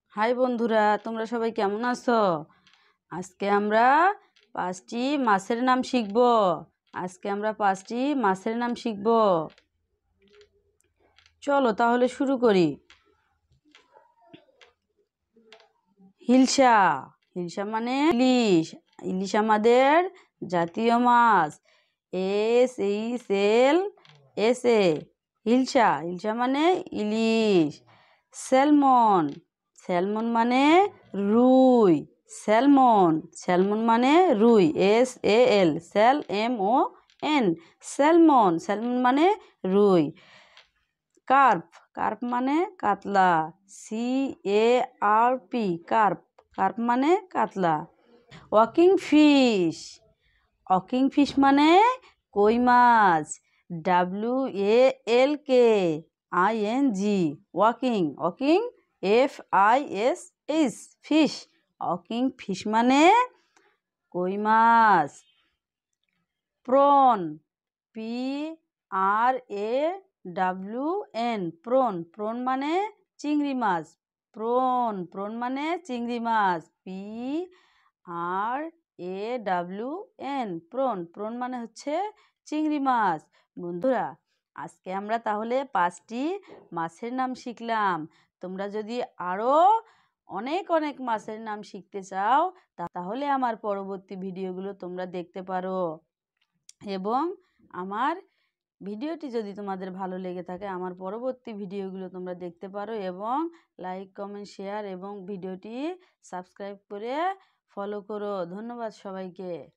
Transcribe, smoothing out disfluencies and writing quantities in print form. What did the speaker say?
High বন্ধুরা, তোমরা সবাই কেমন আছো? আজকে আমরা পাঁচটি মাছের নাম শিখব। চলো তাহলে শুরু করি। হিলসা। হিলসা মানে ইলিশ। ইলিশ আমাদের জাতীয় মাছ। SHL হিলসা। হিলসা মানে ইলিশ। স্যালমন। স্যালমন মানে রুই। স্যালমন মানে রুই। SAL salmon. স্যালমন মানে রুই। কার্প। কার্প মানে কাতলা। CARP carp. কার্প মানে কাতলা। Walking fish. ওয়াকিং ফিশ মানে কই মাছ। WALKING walking. Walking FISH fish. Walking fish মানে কই মাছ। প্রন। PRAWN prawn. প্রন মানে চিংড়ি মাছ। প্রন মানে চিংড়ি মাছ। PRAWN prawn. প্রন মানে হচ্ছে চিংড়ি মাছ। বন্ধুরা, আজকে আমরা তাহলে 5টি মাছের নাম শিখলাম। তোমরা যদি আরও অনেক অনেক মাছের নাম শিখতে চাও তাহলে আমার পরবর্তী ভিডিওগুলো তোমরা দেখতে পারো। এবং আমার ভিডিওটি যদি তোমাদের ভালো লেগে থাকে আমার পরবর্তী ভিডিওগুলো তোমরা দেখতে পারো এবং লাইক, কমেন্ট, শেয়ার এবং ভিডিওটি সাবস্ক্রাইব করে ফলো করো। ধন্যবাদ সবাইকে।